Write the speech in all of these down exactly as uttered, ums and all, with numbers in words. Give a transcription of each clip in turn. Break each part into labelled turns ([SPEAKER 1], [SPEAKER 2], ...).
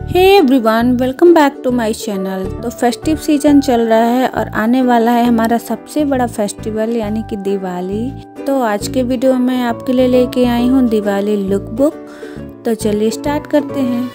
[SPEAKER 1] Hey everyone, welcome back to my channel. तो festive season चल रहा है और आने वाला है हमारा सबसे बड़ा फेस्टिवल यानी कि दिवाली। तो आज के वीडियो में आपके लिए लेके आई हूँ दिवाली लुक बुक। तो चलिए स्टार्ट करते हैं।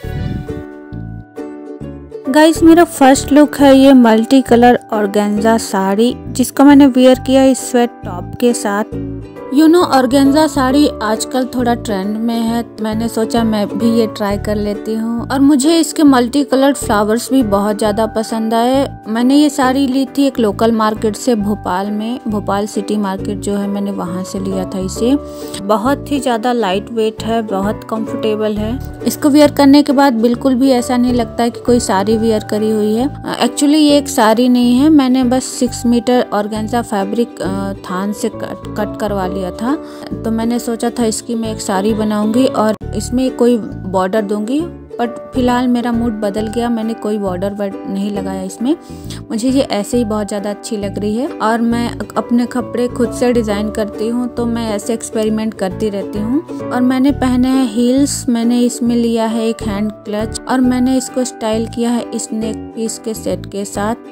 [SPEAKER 1] गाइस, मेरा फर्स्ट लुक है ये मल्टी कलर ऑर्गेन्जा साड़ी, जिसको मैंने वेयर किया इस स्वेट टॉप के साथ। यू नो ऑर्गेन्जा साड़ी आजकल थोड़ा ट्रेंड में है, तो मैंने सोचा मैं भी ये ट्राई कर लेती हूँ। और मुझे इसके मल्टी कलर्ड फ्लावर्स भी बहुत ज़्यादा पसंद आए। मैंने ये साड़ी ली थी एक लोकल मार्केट से, भोपाल में, भोपाल सिटी मार्केट जो है, मैंने वहाँ से लिया था इसे। बहुत ही ज़्यादा लाइट वेट है, बहुत कंफर्टेबल है। इसको वेयर करने के बाद बिल्कुल भी ऐसा नहीं लगता है कि कोई साड़ी वेयर करी हुई है। एक्चुअली ये एक साड़ी नहीं है, मैंने बस सिक्स मीटर ऑर्गेन्जा फैब्रिक थान से कट कट करवा लिया था। तो मैंने सोचा था इसकी मैं एक साड़ी बनाऊंगी और इसमें कोई बॉर्डर दूंगी, बट फिलहाल मेरा मूड बदल गया, मैंने कोई बॉर्डर वर्ड नहीं लगाया इसमें। मुझे ये ऐसे ही बहुत ज़्यादा अच्छी लग रही है और मैं अपने कपड़े खुद से डिज़ाइन करती हूँ, तो मैं ऐसे एक्सपेरिमेंट करती रहती हूँ। और मैंने पहने हैं हील्स, मैंने इसमें लिया है एक हैंड क्लच और मैंने इसको स्टाइल किया है इस नेक पीस के सेट के साथ।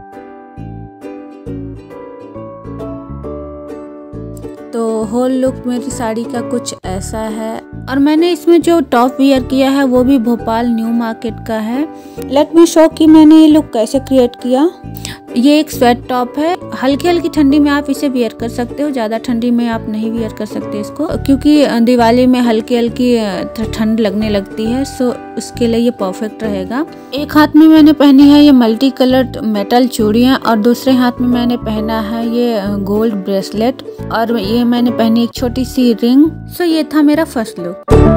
[SPEAKER 1] तो होल लुक मेरी साड़ी का कुछ ऐसा है। और मैंने इसमें जो टॉप वियर किया है वो भी भोपाल न्यू मार्केट का है। लेट मी शो कि मैंने ये लुक कैसे क्रिएट किया। ये एक स्वेट टॉप है, हल्की हल्की ठंडी में आप इसे वियर कर सकते हो, ज़्यादा ठंडी में आप नहीं वियर कर सकते इसको, क्योंकि दिवाली में हल्की हल्की ठंड लगने लगती है, सो उसके लिए ये परफेक्ट रहेगा। एक हाथ में मैंने पहनी है ये मल्टी कलर्ड मेटल चूड़ियाँ और दूसरे हाथ में मैंने पहना है ये गोल्ड ब्रेसलेट और ये मैंने पहनी एक छोटी सी रिंग। सो ये था मेरा first look.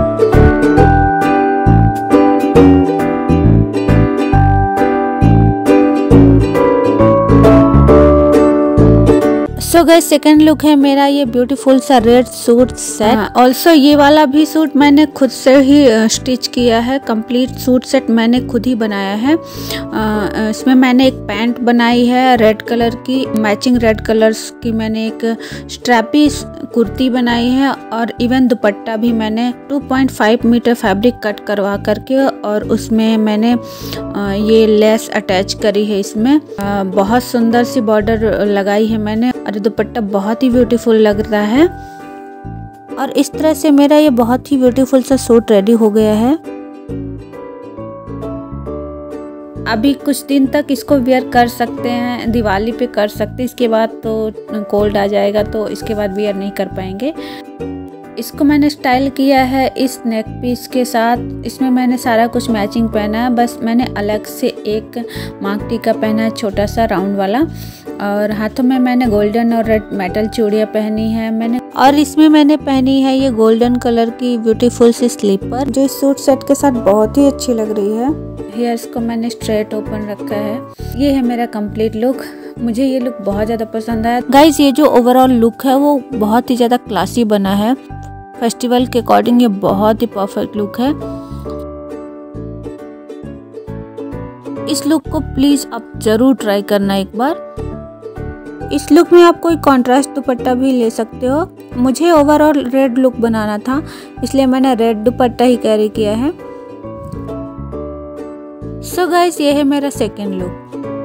[SPEAKER 1] So guys, second look है मेरा ये ब्यूटीफुल सा रेड सूट सेट। ऑल्सो ये वाला भी सूट मैंने खुद से ही स्टिच किया है। कंप्लीट सूट सेट मैंने खुद ही बनाया है। uh, इसमें मैंने एक पैंट बनाई है रेड कलर की, मैचिंग रेड कलर्स की मैंने एक स्ट्रैपी कुर्ती बनाई है और इवन दुपट्टा भी मैंने two point five metre fabric cut करवा करके और उसमें मैंने uh, ये लेस अटैच करी है इसमें। uh, बहुत सुंदर सी बॉर्डर लगाई है मैंने और दुपट्टा बहुत ही ब्यूटीफुल लग रहा है। और इस तरह से मेरा ये बहुत ही ब्यूटीफुल सा सूट रेडी हो गया है। अभी कुछ दिन तक इसको वेयर कर सकते हैं, दिवाली पे कर सकते हैं, इसके बाद तो कोल्ड आ जाएगा तो इसके बाद वेयर नहीं कर पाएंगे। इसको मैंने स्टाइल किया है इस नेक पीस के साथ। इसमें मैंने सारा कुछ मैचिंग पहना है, बस मैंने अलग से एक मांग टीका पहना है छोटा सा राउंड वाला, और हाथों में मैंने गोल्डन और रेड मेटल चूड़ियाँ पहनी है मैंने। और इसमें मैंने पहनी है ये गोल्डन कलर की ब्यूटीफुल सी स्लीपर, जो इस सूट सेट के साथ बहुत ही अच्छी लग रही है। हेयर्स को मैंने स्ट्रेट ओपन रखा है। ये है मेरा कंप्लीट लुक। मुझे ये लुक बहुत ज़्यादा पसंद आया। गाइज, ये जो ओवरऑल लुक है वो बहुत ही ज़्यादा क्लासी बना है। फेस्टिवल के अकॉर्डिंग ये बहुत ही परफेक्ट लुक है। इस लुक को प्लीज आप जरूर ट्राई करना एक बार। इस लुक में आप कोई कॉन्ट्रास्ट दुपट्टा भी ले सकते हो। मुझे ओवरऑल रेड लुक बनाना था, इसलिए मैंने रेड दुपट्टा ही कैरी किया है। सो गाइस, ये है मेरा second look.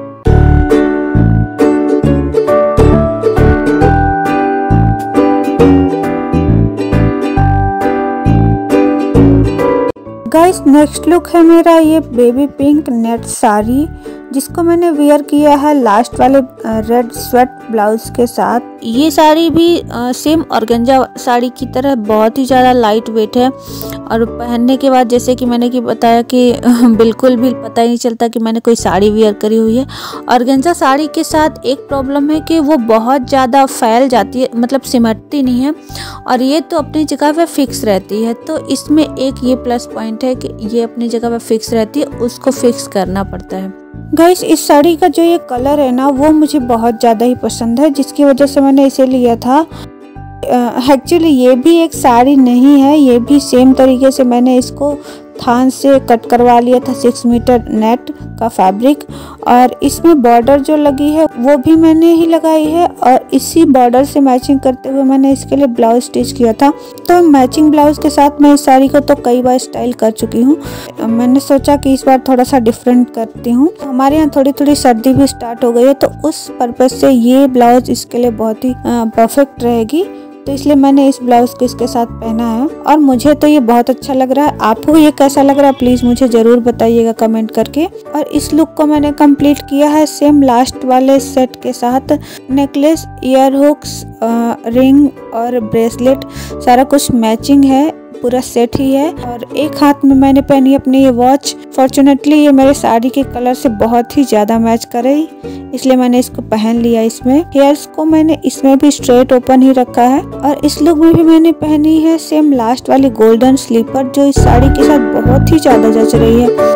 [SPEAKER 1] Guys, next look है मेरा ये बेबी पिंक नेट साड़ी, जिसको मैंने वेयर किया है लास्ट वाले रेड स्वेट ब्लाउज के साथ। ये साड़ी भी आ, सेम ऑर्गेन्जा साड़ी की तरह बहुत ही ज़्यादा लाइट वेट है और पहनने के बाद जैसे कि मैंने कि बताया कि बिल्कुल भी पता ही नहीं चलता कि मैंने कोई साड़ी वेयर करी हुई है। ऑर्गेन्जा साड़ी के साथ एक प्रॉब्लम है कि वो बहुत ज़्यादा फैल जाती है, मतलब सिमटती नहीं है, और ये तो अपनी जगह पे फिक्स रहती है। तो इसमें एक ये प्लस पॉइंट है कि ये अपनी जगह पे फिक्स रहती है, उसको फिक्स करना पड़ता है। गाइस, इस साड़ी का जो ये कलर है ना वो मुझे बहुत ज़्यादा ही पसंद है, जिसकी वजह से मैंने इसे लिया था। एक्चुअली uh, ये भी एक साड़ी नहीं है, ये भी सेम तरीके से मैंने इसको थान से कट करवा लिया था सिक्स मीटर नेट का फैब्रिक, और इसमें बॉर्डर जो लगी है वो भी मैंने ही लगाई है, और इसी बॉर्डर से मैचिंग करते हुए मैंने इसके लिए ब्लाउज स्टिच किया था। तो मैचिंग ब्लाउज के साथ मैं इस साड़ी को तो कई बार स्टाइल कर चुकी हूँ, मैंने सोचा कि इस बार थोड़ा सा डिफरेंट करती हूँ। हमारे यहाँ थोड़ी थोड़ी सर्दी भी स्टार्ट हो गई है, तो उस पर्पज से ये ब्लाउज इसके लिए बहुत ही परफेक्ट रहेगी, तो इसलिए मैंने इस ब्लाउज को इसके साथ पहना है। और मुझे तो ये बहुत अच्छा लग रहा है, आपको ये कैसा लग रहा है प्लीज मुझे जरूर बताइएगा कमेंट करके। और इस लुक को मैंने कंप्लीट किया है सेम लास्ट वाले सेट के साथ, नेकलेस, ईयर हुक्स, रिंग और ब्रेसलेट सारा कुछ मैचिंग है, पूरा सेट ही है। और एक हाथ में मैंने पहनी अपनी ये वॉच, फॉर्चुनेटली ये मेरे साड़ी के कलर से बहुत ही ज्यादा मैच कर रही, इसलिए मैंने इसको पहन लिया। इसमें हेयर्स को मैंने इसमें भी स्ट्रेट ओपन ही रखा है, और इस लुक में भी मैंने पहनी है सेम लास्ट वाली गोल्डन स्लीपर, जो इस साड़ी के साथ बहुत ही ज्यादा जच रही है।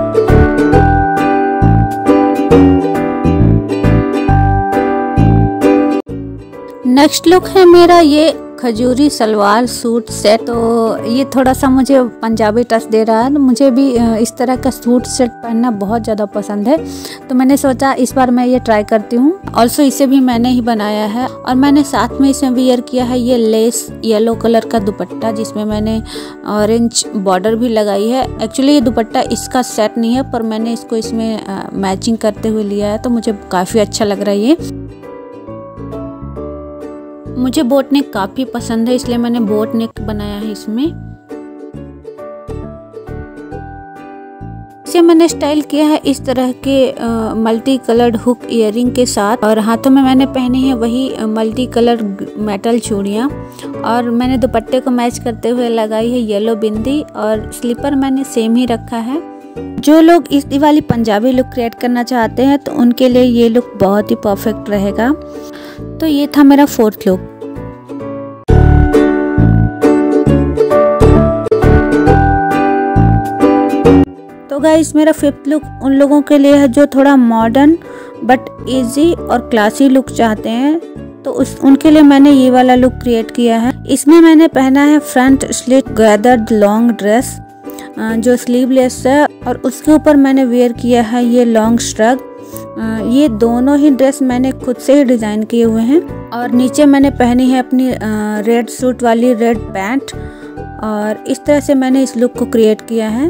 [SPEAKER 1] नेक्स्ट लुक है मेरा ये खजूरी सलवार सूट सेट। तो ये थोड़ा सा मुझे पंजाबी टच दे रहा है, तो मुझे भी इस तरह का सूट सेट पहनना बहुत ज़्यादा पसंद है, तो मैंने सोचा इस बार मैं ये ट्राई करती हूँ। ऑल्सो इसे भी मैंने ही बनाया है, और मैंने साथ में इसमें वियर किया है ये लेस येलो कलर का दुपट्टा, जिसमें मैंने ऑरेंज बॉर्डर भी लगाई है। एक्चुअली ये दुपट्टा इसका सेट नहीं है, पर मैंने इसको इसमें मैचिंग करते हुए लिया है, तो मुझे काफ़ी अच्छा लग रहा है ये। मुझे बोट नेक काफ़ी पसंद है, इसलिए मैंने बोट नेक बनाया है इसमें। इसे मैंने स्टाइल किया है इस तरह के मल्टी कलर्ड हुक इयररिंग के साथ, और हाथों में मैंने पहनी है वही मल्टी कलर्ड मेटल चूड़ियाँ, और मैंने दुपट्टे को मैच करते हुए लगाई है येलो बिंदी, और स्लीपर मैंने सेम ही रखा है। जो लोग इस दिवाली पंजाबी लुक क्रिएट करना चाहते हैं तो उनके लिए ये लुक बहुत ही परफेक्ट रहेगा। तो ये था मेरा फोर्थ लुक। तो गाइस मेरा फिफ्थ लुक उन लोगों के लिए है जो थोड़ा मॉडर्न बट इजी और क्लासी लुक चाहते हैं, तो उस उनके लिए मैंने ये वाला लुक क्रिएट किया है। इसमें मैंने पहना है front slit gathered long dress जो स्लीवलेस है, और उसके ऊपर मैंने वेयर किया है ये लॉन्ग श्रग। ये दोनों ही ड्रेस मैंने खुद से ही डिज़ाइन किए हुए हैं, और नीचे मैंने पहनी है अपनी रेड सूट वाली रेड पैंट, और इस तरह से मैंने इस लुक को क्रिएट किया है।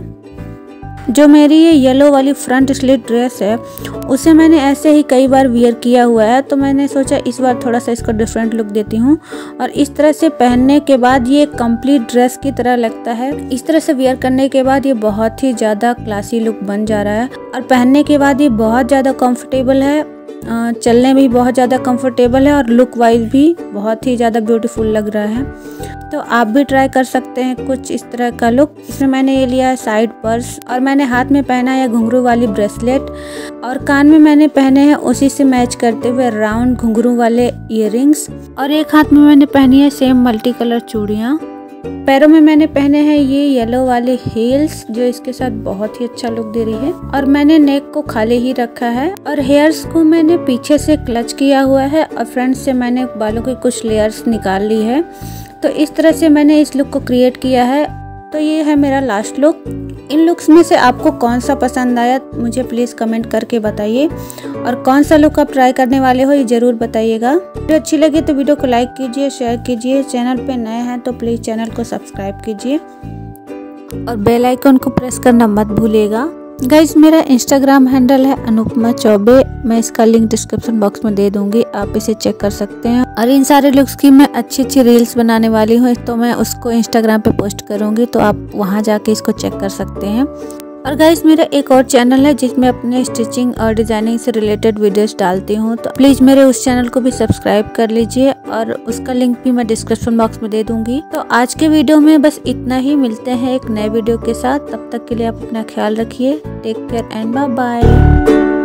[SPEAKER 1] जो मेरी ये येलो वाली फ्रंट स्लिट ड्रेस है उसे मैंने ऐसे ही कई बार वियर किया हुआ है, तो मैंने सोचा इस बार थोड़ा सा इसको डिफरेंट लुक देती हूँ, और इस तरह से पहनने के बाद ये कंप्लीट ड्रेस की तरह लगता है। इस तरह से वियर करने के बाद ये बहुत ही ज़्यादा क्लासी लुक बन जा रहा है, और पहनने के बाद ये बहुत ज़्यादा कंफर्टेबल है, चलने में भी बहुत ज़्यादा कंफर्टेबल है, और लुक वाइज भी बहुत ही ज़्यादा ब्यूटीफुल लग रहा है। तो आप भी ट्राई कर सकते हैं कुछ इस तरह का लुक। इसमें मैंने ये लिया है साइड पर्स, और मैंने हाथ में पहना है घुंघरू वाली ब्रेसलेट, और कान में मैंने पहने हैं उसी से मैच करते हुए राउंड घुंघरू वाले इयररिंग्स, और एक हाथ में मैंने पहनी है सेम मल्टी कलर चूड़ियाँ। पैरों में मैंने पहने हैं ये येलो वाले हील्स, जो इसके साथ बहुत ही अच्छा लुक दे रही है, और मैंने नेक को खाली ही रखा है, और हेयर्स को मैंने पीछे से क्लच किया हुआ है, और फ्रंट से मैंने बालों की कुछ लेयर्स निकाल ली है। तो इस तरह से मैंने इस लुक को क्रिएट किया है। तो ये है मेरा लास्ट लुक। इन लुक्स में से आपको कौन सा पसंद आया मुझे प्लीज़ कमेंट करके बताइए, और कौन सा लुक आप ट्राई करने वाले हो ये ज़रूर बताइएगा। वीडियो अच्छी लगी तो वीडियो को लाइक कीजिए, शेयर कीजिए, चैनल पे नए हैं तो प्लीज़ चैनल को सब्सक्राइब कीजिए, और बेल आइकन को प्रेस करना मत भूलिएगा। गाइज मेरा इंस्टाग्राम हैंडल है अनुपमा चौबे, मैं इसका लिंक डिस्क्रिप्शन बॉक्स में दे दूंगी, आप इसे चेक कर सकते हैं। और इन सारे लुक्स की मैं अच्छी अच्छी रील्स बनाने वाली हूँ, तो मैं उसको इंस्टाग्राम पे पोस्ट करूंगी, तो आप वहां जाके इसको चेक कर सकते हैं। और गाइस मेरा एक और चैनल है जिसमें अपने स्टिचिंग और डिजाइनिंग से रिलेटेड वीडियोस डालती हूँ, तो प्लीज़ मेरे उस चैनल को भी सब्सक्राइब कर लीजिए, और उसका लिंक भी मैं डिस्क्रिप्शन बॉक्स में दे दूंगी। तो आज के वीडियो में बस इतना ही, मिलते हैं एक नए वीडियो के साथ, तब तक के लिए आप अपना ख्याल रखिए। Take care and bye bye.